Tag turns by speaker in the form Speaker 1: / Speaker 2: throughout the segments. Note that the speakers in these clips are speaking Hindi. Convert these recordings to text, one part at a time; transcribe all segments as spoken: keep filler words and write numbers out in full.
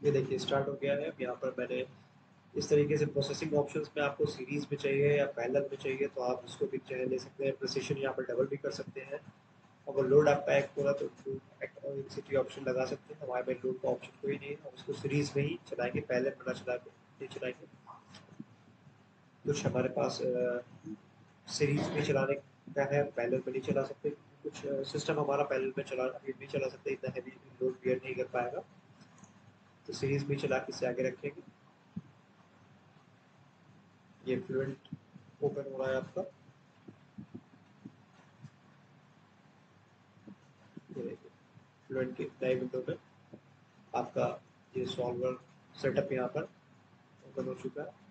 Speaker 1: ये देखिए स्टार्ट हो गया है। अब यहाँ पर मैंने इस तरीके से प्रोसेसिंग ऑप्शंस में आपको सीरीज में चाहिए या पैरेलल में चाहिए तो आप इसको भी चाहे ले सकते हैं। प्रिसिशन यहाँ पर डबल भी कर सकते हैं। अगर लोड आपका एक पूरा तो सिटी ऑप्शन लगा सकते हैं। हमारे में लोड का ऑप्शन कोई नहीं है, हम उसको सीरीज में ही चलाएंगे, पहले बना चला के नहीं चलाएंगे। कुछ हमारे पास सीरीज में चलाने का है, पैरेलल में नहीं चला सकते। कुछ सिस्टम हमारा पैरेलल में चला अभी नहीं चला सकते, इतना हैवी लोड बियर नहीं कर पाएगा, तो सीरीज में चला के इसे आगे रखेंगे। ये फ्लुएंट ओपन हो रहा है आपका, ये देखिए फ्लुएंट की नई विंडो में आपका ये सॉल्वर सेटअप यहाँ पर ओपन हो चुका है।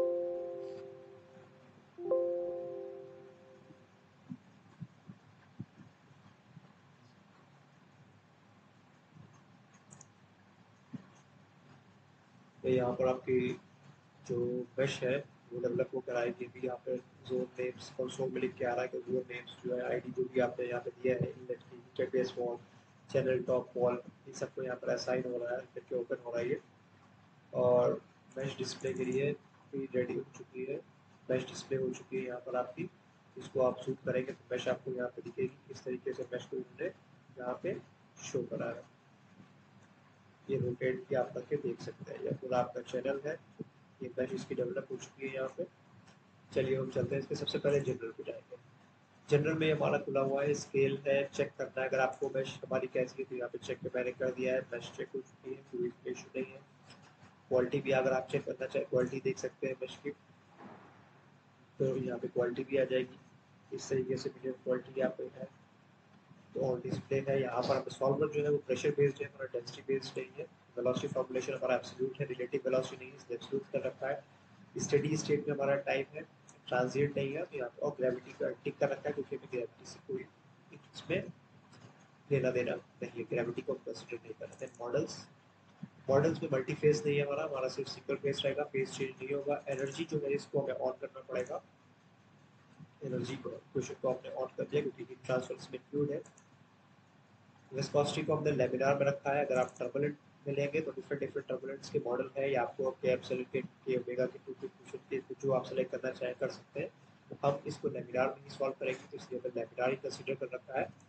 Speaker 1: तो यहाँ पर आपकी जो मेश है वो डेवलप होकर आएगी। भी यहाँ पर जोन नेम्स कंसोल में लिख के आ रहा है कि जोन नेम्स जो है आईडी जो भी आपने यहाँ पे दिया है, इनलेट की interface wall, channel top wall, इन सबको यहाँ पर असाइन हो रहा है, करके ओपन हो रहा है ये। और मैश डिस्प्ले के लिए भी रेडी हो चुकी है, मैश डिस्प्ले हो चुकी है यहाँ पर आपकी। इसको आप शूट करेंगे तो मैश आपको यहाँ पे दिखेगी, किस तरीके से मैश को उन्होंने यहाँ पे शो करा है। ये रोटेट भी आप करके देख सकते हैं। यह पूरा आपका चैनल है, ये मैश इसकी डेवलप हो चुकी है यहाँ पे। चलिए हम चलते हैं, इसके सबसे पहले जनरल पे जाएंगे। जनरल में हमारा खुला हुआ है, स्केल है, चेक करना है। अगर आपको मैश हमारी कैसी है तो यहाँ पे चेक पे मैंने कर दिया है, मैश चेक हो चुकी है, कोई इशू नहीं है। क्वालिटी भी अगर आप चेक करना चाहें क्वालिटी देख सकते हैं मैश की, तो यहाँ पे क्वालिटी भी आ जाएगी। इस तरीके से वीडियो क्वालिटी यहाँ पे है। तो ऑन डिस्प्ले है यहाँ पर। हमें सॉल्वर जो है वो प्रेशर बेस्ड है, हमारा डेंसिटी बेस्ड नहीं है। वेलोसिटी फॉर्मुलेशन हमारा एब्सोल्यूट है, रिलेटिव वेलोसिटी नहीं है, इसलिए एब्सोल्यूट कर रखा है। स्टेडी स्टेट में हमारा टाइम है, ट्रांजिएंट नहीं है। तो यहाँ पर और ग्रेविटी का टिक कर रखा है, क्योंकि हमें ग्रेविटी से कोई इसमें लेना देना नहीं है, ग्रेविटी को कंसिडर नहीं करना है। मॉडल्स मॉडल्स में मल्टी फेस नहीं है हमारा, हमारा सिर्फ सिंगल फेस रहेगा, फेस चेंज नहीं होगा। एनर्जी जो है इसको हमें ऑन करना पड़ेगा, एनर्जी को क्वेश्चन को आपने ऑन कर दिया क्योंकि हीट ट्रांसफर इसमें इंक्लूड है। विस्कोसिटी को हमने लेमिनार में रखा है। अगर आप टर्बुलेंट में लेंगे तो डिफरेंट डिफरेंट टर्बुलेंट्स के मॉडल है, या आपको के एप्सिलॉन के के ओमेगा के टू के क्वेश्चन के जो आप सेलेक्ट करना चाहें कर सकते हैं। तो हम इसको लेमिनार में ही सॉल्व करेंगे, तो इसलिए हमने लेमिनार ही कंसीडर कर रखा है।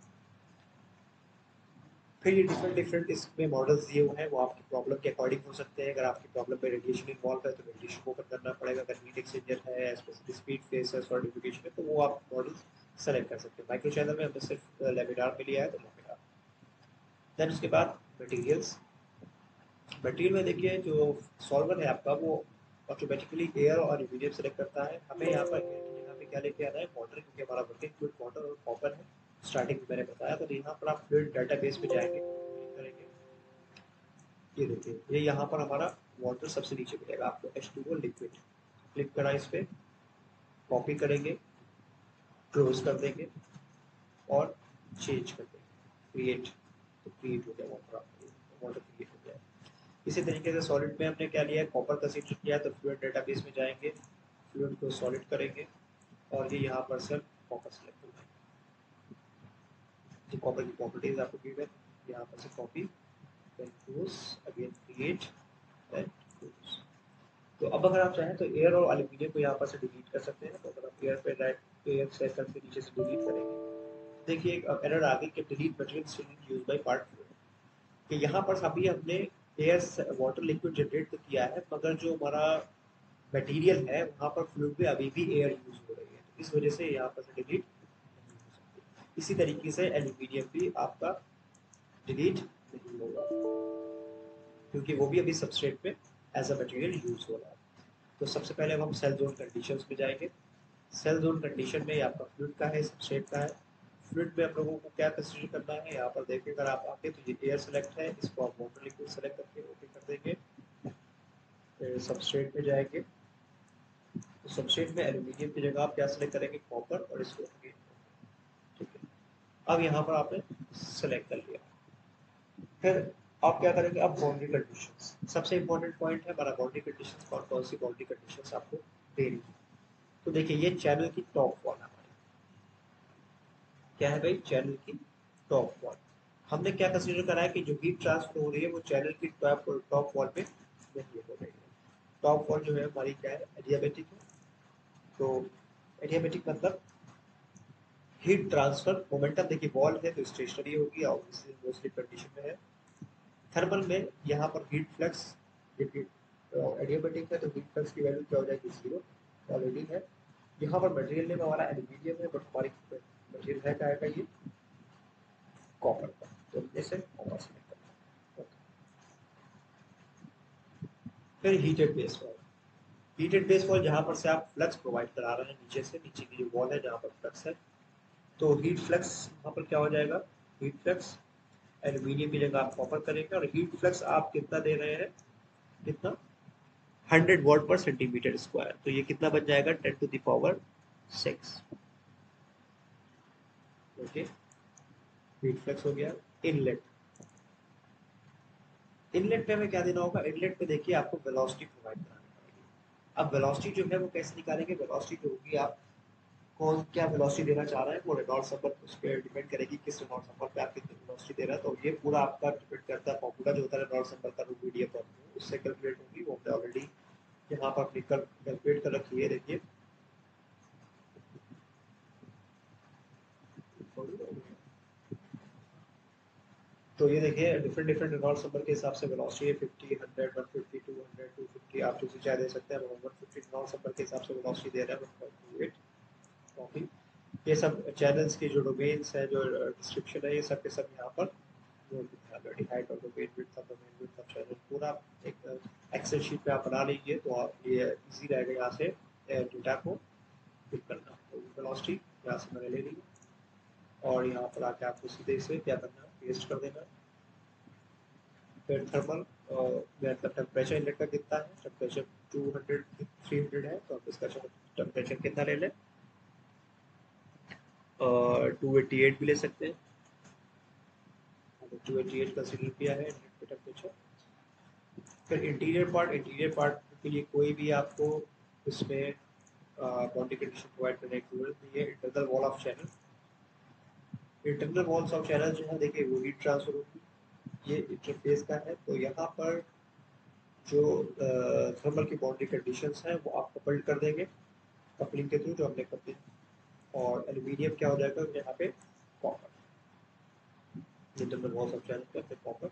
Speaker 1: फिर ये डिफरेंट डिफरेंट इसमें मॉडल्स दिए हुए हैं, वो आपकी प्रॉब्लम के अकॉर्डिंग हो सकते हैं। अगर आपकी प्रॉब्लम में रेडिएशन इन्वॉल्व है तो रेडिएशन को कम करना पड़ेगा। अगर हीट एक्सचेंजर है, स्पेसिफिक स्पीड फेस है, सॉलिडिफिकेशन है, तो वो आप मॉडल सेलेक्ट कर सकते हैं। माइक्रो चैनल में हमने सिर्फ लेमिनार में लिया है, तो लेमिनार। देन उसके बाद मटेरियल्स। मटेरियल में देखिए जो सॉल्वर है आपका वो ऑटोमेटिकली एयर और एल्यूमिनियम सेलेक्ट करता है। हमें यहाँ पर एयर की जगह पे क्या लेके आना है, वाटर, क्योंकि हमारा वर्किंग फ्लूइड वाटर और कॉपर है, स्टार्टिंग में मैंने बताया। तो यहाँ पर आप फ्लूइड डाटाबेस पे जाएंगे, क्लिक करेंगे, ये देखिए ये यहाँ पर हमारा वाटर सबसे नीचे मिलेगा आपको, H two O liquid. Click करा इस पे, कॉपी करेंगे, क्लोज कर देंगे और चेंज कर देंगे, क्रिएट। तो क्रिएट हो गया वाटर, आपको वाटर क्रिएट हो गया। इसी तरीके से सॉलिड में हमने क्या लिया है, कॉपर कंसीडर किया है, तो फ्लूइड डेटाबेस में जाएंगे, फ्लूइड को सॉलिड करेंगे और ये यहाँ पर सर कॉपर सेलेक्ट होगा। जो कॉपर की प्रॉपर्टीज आपको गिवन, यहाँ पर से copy, then close, again create and close. तो अब अगर आप चाहें तो एयर और एल्यूमिनियम को यहाँ पर से डिलीट कर सकते हैं। तो अगर आप एयर पे राइट एयर सेलेक्ट करके नीचे से डिलीट करेंगे, देखिए एक एरर आ गई कि delete material use by part fluid. कि यहाँ पर अभी हमने एयर वाटर लिक्विड जनरेट तो किया है, मगर जो हमारा मटेरियल है वहाँ पर फ्लूइड में अभी भी एयर यूज हो रही है, तो इस वजह से यहाँ पर डिलीट नहीं हो सकती। इसी तरीके से एल्यूमिनियम भी आपका डिलीट नहीं होगा, क्योंकि वो भी अभी सबस्ट्रेट में एज अ मटेरियल यूज हो रहा है। तो सबसे पहले हम सेल जोन कंडीशंस में जाएंगे। सेल जोन कंडीशन में आपका फ्लूइड का है, सबस्ट्रेट का है। फ्लूइड में हम लोगों को क्या कंसीडर करना है, यहाँ पर देखिए अगर आप आके तो ये एयर सेलेक्ट है, इसको आप वाटर लिक्विड सेलेक्ट करके ओके कर देंगे। फिर सबस्ट्रेट में जाएंगे, तो सबस्ट्रेट में एल्यूमिनियम की जगह आप क्या सेलेक्ट करेंगे, कॉपर, और इसको अगेन, ठीक है। अब यहाँ पर आपने सेलेक्ट कर लिया। फिर आप क्या करेंगे, अब बाउंड्री कंडीशंस सबसे इंपॉर्टेंट पॉइंट है हमारा। बाउंड्री कंडीशंस कौन कौन सी बाउंड्री कंडीशंस आपको देनी है, तो देखिए ये चैनल की टॉप वॉल हमारी क्या है भाई, चैनल की टॉप वॉल। हमने क्या कंसीडर करा है कि जो हीट ट्रांसफर हो रही है वो चैनल की टॉप टॉप वॉल पे नहीं हो रही है। टॉप वॉल जो है हमारी क्या है, एडियाबेटिक है। तो एडियाबेटिक मतलब हीट ट्रांसफर मोमेंटम, देखिए वॉल है तो स्टेशनरी होगी और मोस्टली कंडीशन में है। थर्मल में यहाँ पर हीट फ्लक्स, जबकि एडियाबेटिक है तो हीट फ्लक्स की वैल्यू क्या हो जाएगी, जीरो ऑलरेडी है। यहाँ पर मटेरियल नेम हमारा एल्यूमिनियम है, बट हमारी मटेरियल है क्या है ये, कॉपर का, तो जैसे कॉपर सेलेक्ट करना है। फिर heated base wall, heated base wall जहाँ पर से आप फ्लक्स प्रोवाइड करा रहे हैं नीचे से, नीचे की जो वॉल है जहाँ पर फ्लक्स है, तो हीट फ्लक्स यहाँ पर क्या हो जाएगा, हीट फ्लक्स एल्यूमिनियम की जगह आप कॉपर करेंगे, और हीट फ्लक्स आप कितना दे रहे हैं, कितना, हंड्रेड वॉट पर सेंटीमीटर स्क्वायर, तो ये कितना बन जाएगा, ten to the power six. Okay, heat flux हो गया। इनलेट, इनलेट पे हमें क्या देना होगा, इनलेट पे देखिए आपको वेलोसिटी प्रोवाइड करानी पड़ेगी। अब वेलोसिटी जो है वो कैसे निकालेंगे, वेलोसिटी जो होगी आप कौन क्या वेलोसिटी देना चाह रहे हैं, वो रेनॉल्ड्स नंबर उस पर डिपेंड करेगी, किस रेनॉल्ड्स नंबर पे आप कितनी वेलोसिटी दे रहे हैं। तो ये पूरा आपका डिपेंड करता है, फॉर्मूला जो होता है रेनॉल्ड्स नंबर का, रूट मीडियम फॉर्मूला, उससे कैलकुलेट होगी, वो हमने ऑलरेडी यहाँ पर अपनी कैलकुलेट कर रखी है, देखिए। तो ये देखिए डिफरेंट डिफरेंट रेनॉल्ड्स नंबर के हिसाब से वेलोसिटी है, fifty, hundred, one fifty, two hundred, two fifty, आप जो चाहे दे सकते हैं। वन फिफ्टी रेनॉल्ड्स नंबर के हिसाब से वेलोसिटी दे रहा है, one point two eight copy. ये सब चैनल्स के जो डोमेन्स है, जो डिस्क्रिप्शन है, ये सब के सब यहाँ पर ऑलरेडी हाइट और domain width of domain width of channel पूरा एक एक्सेल शीट पे आप बना लीजिए, तो आप ये इजी रहेगा यहाँ से डेटा को फिल करना। तो वेलोसिटी यहाँ से मैंने ले ली, और यहाँ पर आके आपको सीधे से क्या करना है, पेस्ट कर देना। फिर थर्मल मतलब टेम्परेचर इनलेट का कितना है, temperature two hundred, three hundred है, तो आप इसका टेम्परेचर कितना ले लें, टू एटी एट भी ले सकते हैं, टू एटी एट कंसिडर किया है इनलेट का टेम्परेचर। फिर इंटीरियर पार्ट, इंटीरियर पार्ट के लिए कोई भी आपको इसमें बाउंड्री कंडीशन प्रोवाइड करने की जरूरत नहीं है। Internal wall of channel, internal walls of channel जो है देखिए वो हीट ट्रांसफर होगी, ये इंटरफेस का है। तो यहाँ पर जो थर्मल की बाउंड्री कंडीशंस हैं वो आप कपल्ड कर देंगे, कपलिंग के थ्रू जो हमने कर दी, और एल्यूमिनियम क्या हो जाएगा यहाँ पे, copper, internal walls of channel पे कॉपर।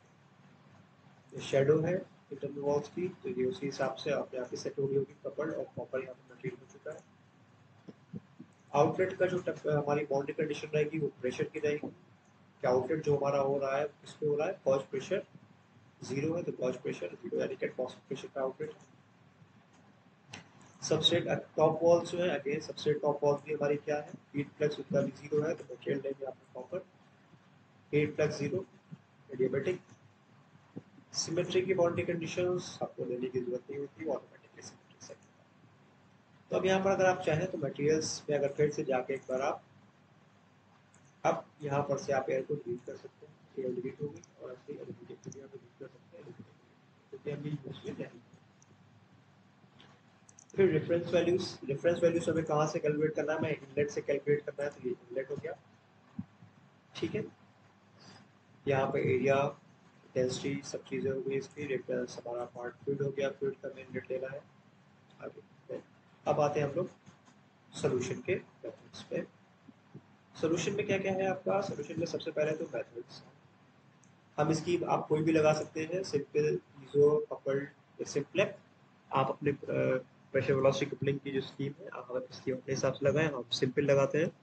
Speaker 1: शेडो है इंटरनल वॉल्स की, तो ये उसी हिसाब से आप यहाँ पे सेट हो गई होगी, कपल्ड, और कॉपर यहाँ पे मटेरियल हो चुका है। आउटलेट का जो हमारी बाउंड्री कंडीशन रहेगी वो प्रेशर की रहेगी, कि आउटलेट जो हमारा हो रहा है किस पे हो रहा है, गॉज प्रेशर जीरो है, तो गॉज प्रेशर जीरो यानी कि कॉस्ट प्रेशर का आउटलेट। सबसेट टॉप वॉल्स जो है, अगेन सबसेट टॉप वॉल्स भी हमारी क्या है, हीट फ्लक्स उनका भी जीरो है, तो मटेरियल लेंगे आपको copper, heat flux zero, adiabatic. Symmetry की बाउंड्री कंडीशंस आपको लेने की जरूरत नहीं होती, ऑटोमेटिकली सिमेट्री सेट। तो अब यहाँ पर अगर आप चाहें तो मटेरियल्स पे अगर फिर से जाके एक बार आप अब यहाँ पर से आप एयर को डिलीट कर सकते हैं, एयर डिलीट होगी, और ऐसे एलिमिनेट को भी आप डिलीट कर सकते हैं, क्योंकि हम ये यूज में नहीं। फिर रेफरेंस वैल्यूज, रेफरेंस वैल्यूज हमें कहाँ से कैलकुलेट करना है, मैं इनलेट से कैलकुलेट करना है, तो ये इनलेट हो गया, ठीक है। यहाँ पे एरिया, डेंसिटी, सब चीज़ें हो गई इसकी। रेफरेंस हमारा पार्ट फ्लूइड हो गया, फ्लूइड का हमें इनलेट लेना है आगे। अब आते हैं हम लोग सोल्यूशन के मेथड्स पे। सोल्यूशन में क्या क्या है आपका, सोल्यूशन में सबसे पहले तो मेथड्स, हम इसकी आप कोई भी लगा सकते हैं, सिंपल, इजो, कपल्ड, सिंपलेक्स। आप अपने प्रेशर वेलोसिटी कपलिंग की जो स्कीम है आप इसकी अपने हिसाब से लगाएं, हम सिंपल लगाते हैं।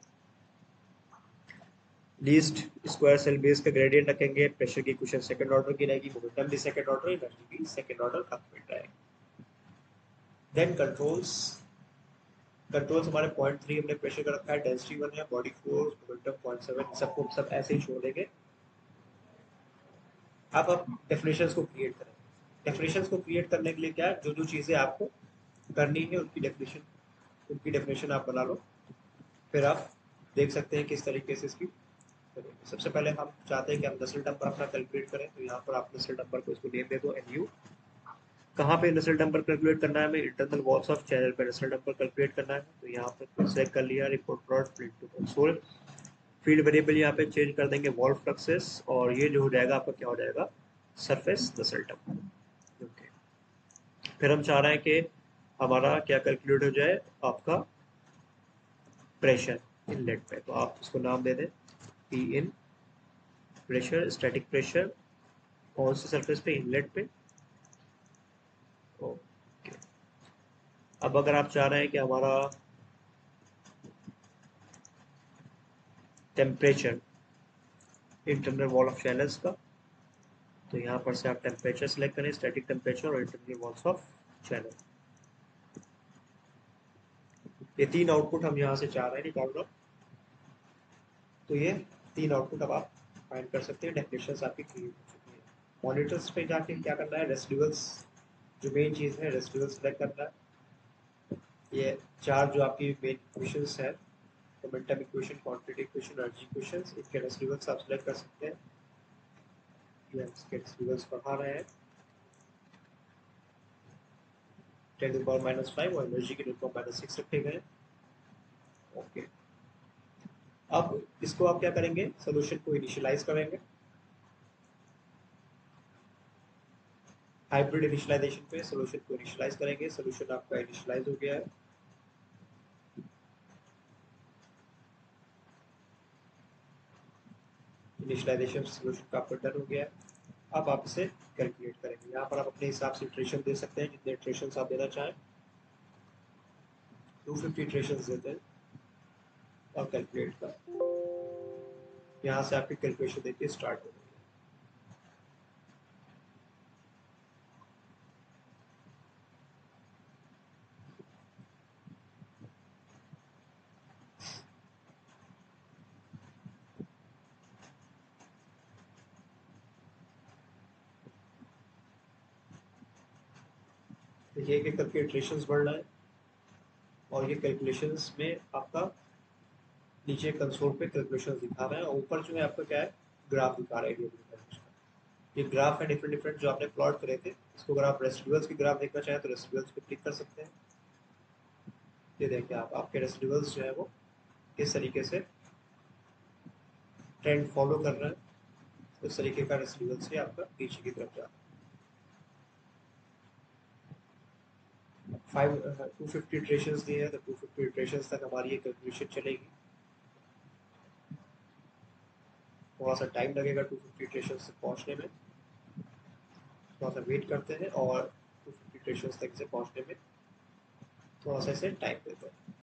Speaker 1: लीस्ट स्क्वायर सेल बेस का ग्रेडियंट रखेंगे, प्रेशर की क्वेश्चन सेकंड ऑर्डर की रहेगी, मोमेंटम भी सेकंड ऑर्डर, एनर्जी भी सेकंड ऑर्डर कंस्टेंट रहेगी। देन कंट्रोल्स, कंट्रोल्स हमारे पॉइंट थ्री हमने प्रेशर का रखा है, डेंसिटी वन है, body force, momentum point seven, सबको सब ऐसे ही छोड़ देंगे। अब आप डेफिनेशंस को क्रिएट करें, डेफिनेशंस को क्रिएट करने के लिए क्या है, जो जो चीज़ें आपको करनी है उनकी डेफिनेशन, उनकी डेफिनेशन आप बना लो, फिर आप देख सकते हैं किस तरीके से इसकी करेंगे। सबसे पहले हम चाहते हैं कि हम नस्ल नंबर अपना कैलकुलेट करें, तो यहाँ पर आप नस्ल नंबर को इसको नेम दे दो एन यू। कहाँ पे नस्ल नंबर कैलकुलेट करना है हमें, इंटरनल वॉल्स ऑफ चैनल पे नस्ल नंबर कैलकुलेट करना है, तो यहाँ पर सेलेक्ट कर लिया, report plot, print to console. Field variable यहाँ पे चेंज कर देंगे वॉल फ्लक्सेस, और ये जो हो जाएगा आपका क्या हो जाएगा, सरफेस नसेल्टम। ओके, फिर हम चाह रहे हैं कि हमारा क्या कैलकुलेट हो जाए, आपका प्रेशर इनलेट पे, तो आप उसको नाम दे दें P in pressure, static pressure कौन सी सरफेस पे, इनलेट पे। ओके, अब अगर आप चाह रहे हैं कि हमारा temperature internal wall of channels का, तो यहाँ पर से आप टेम्परेचर सेलेक्ट करें, स्टैटिक टेम्परेचर और इंटरनल वॉल्स ऑफ चैनल। ये तीन आउटपुट हम यहाँ से चाह रहे हैं निकालना, तो ये तीन आउटपुट अब आप फाइंड कर सकते हैं। डेफिनेशन आपकी क्लियर हो चुकी है। मॉनिटर्स पे जाके क्या करना है, रेसिडुअल्स, जो मेन चीज़ है रेसिडुअल सेलेक्ट करना है। ये चार जो आपकी मेन इक्वेशंस है, momentum equation, quantity equation, energy equation, इनके रेसिडुअल्स आप सेलेक्ट कर सकते हैं। ये हम इसके रेसिडुअल्स पढ़ा रहे हैं, ten to power minus five और एनर्जी के ten to power minus six रखे गए। ओके, अब इसको आप क्या करेंगे, सोल्यूशन को इनिशियलाइज करेंगे। हाइब्रिड इनिशियलाइजेशन पे सोल्यूशन को इनिशियलाइज करेंगे। सोल्यूशन आपका इनिशियलाइज हो गया है। इनिशियलाइजेशन सोल्यूशन का आपका डन हो गया है। अब आप इसे कैलकुलेट करेंगे। यहाँ पर आप अपने हिसाब से इटरेशन दे सकते हैं, जितने इटरेशन आप देना चाहें। टू फिफ्टी इटरेशन देते हैं और कैलकुलेट का, यहाँ से आपकी कैलकुलेशन देखिए स्टार्ट हो गई। देखिए कि करके इटरेशंस बढ़ रहा है, और ये कैलकुलेशंस में आपका नीचे कंसोल पे कैलकुलेशंस दिखा रहा है, और ऊपर जो है आपका क्या है, ग्राफ दिखा रहा है। ये ग्राफ है डिफरेंट डिफरेंट जो आपने प्लॉट करे थे। इसको अगर आप रेसिडुअल्स की ग्राफ देखना चाहें तो रेसिडुअल्स पे क्लिक कर सकते हैं। ये देखिए आप, आपके रेसिडुअल्स जो है वो किस तरीके से ट्रेंड फॉलो कर रहा है, उस तरीके का रेसिडुअल से आपका पीछे की तरफ जा रहा है। फाइव टू फिफ्टी इटरेशंस दिए हैं, तो टू फिफ्टी इटरेशंस तक हमारी ये कैलकुलेशन चलेगी। थोड़ा सा टाइम लगेगा टू फिफ्टी इटरेशंस तक पहुंचने में, थोड़ा सा वेट करते हैं और टू फिफ्टी इटरेशंस तक से पहुंचने में थोड़ा सा इसे टाइम देते हैं।